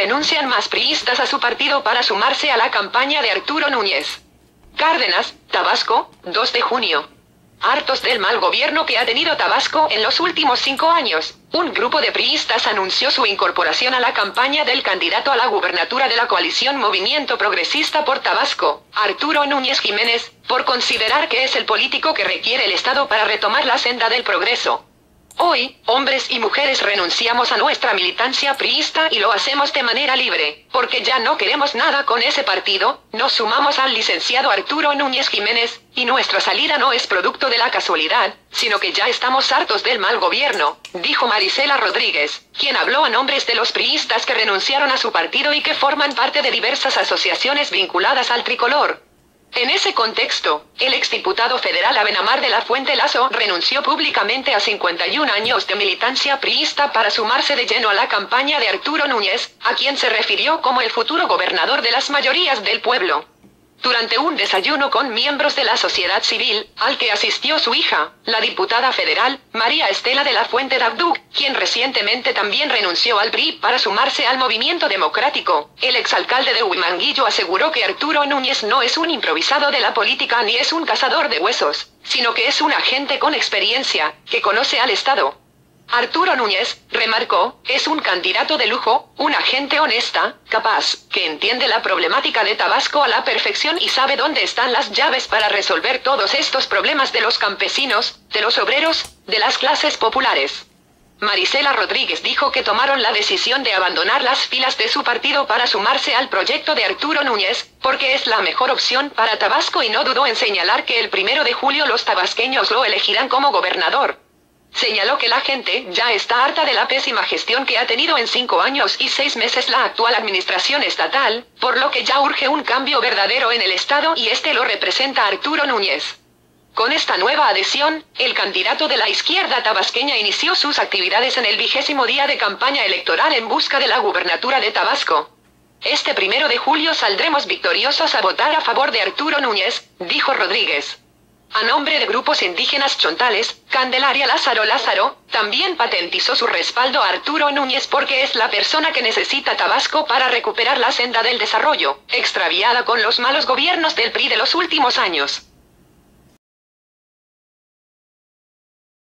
renuncian más priistas a su partido para sumarse a la campaña de Arturo Núñez. Cárdenas, Tabasco, 2 de junio. Hartos del mal gobierno que ha tenido Tabasco en los últimos 5 años, un grupo de priistas anunció su incorporación a la campaña del candidato a la gubernatura de la coalición Movimiento Progresista por Tabasco, Arturo Núñez Jiménez, por considerar que es el político que requiere el Estado para retomar la senda del progreso. Hoy, hombres y mujeres renunciamos a nuestra militancia priista y lo hacemos de manera libre, porque ya no queremos nada con ese partido, nos sumamos al licenciado Arturo Núñez Jiménez, y nuestra salida no es producto de la casualidad, sino que ya estamos hartos del mal gobierno, dijo Marisela Rodríguez, quien habló a nombres de los priistas que renunciaron a su partido y que forman parte de diversas asociaciones vinculadas al tricolor. En ese contexto, el exdiputado federal Abenamar de la Fuente Lazo renunció públicamente a 51 años de militancia priista para sumarse de lleno a la campaña de Arturo Núñez, a quien se refirió como el futuro gobernador de las mayorías del pueblo. Durante un desayuno con miembros de la sociedad civil, al que asistió su hija, la diputada federal, María Estela de la Fuente Dabduc, quien recientemente también renunció al PRI para sumarse al movimiento democrático, el exalcalde de Huimanguillo aseguró que Arturo Núñez no es un improvisado de la política ni es un cazador de huesos, sino que es un agente con experiencia, que conoce al Estado. Arturo Núñez, remarcó, es un candidato de lujo, una gente honesta, capaz, que entiende la problemática de Tabasco a la perfección y sabe dónde están las llaves para resolver todos estos problemas de los campesinos, de los obreros, de las clases populares. Marisela Rodríguez dijo que tomaron la decisión de abandonar las filas de su partido para sumarse al proyecto de Arturo Núñez, porque es la mejor opción para Tabasco y no dudó en señalar que el 1 de julio los tabasqueños lo elegirán como gobernador. Señaló que la gente ya está harta de la pésima gestión que ha tenido en 5 años y 6 meses la actual administración estatal, por lo que ya urge un cambio verdadero en el Estado y este lo representa Arturo Núñez. Con esta nueva adhesión, el candidato de la izquierda tabasqueña inició sus actividades en el 20º día de campaña electoral en busca de la gubernatura de Tabasco. Este 1 de julio saldremos victoriosos a votar a favor de Arturo Núñez, dijo Rodríguez. A nombre de grupos indígenas chontales, Candelaria Lázaro también patentizó su respaldo a Arturo Núñez porque es la persona que necesita Tabasco para recuperar la senda del desarrollo, extraviada con los malos gobiernos del PRI de los últimos años.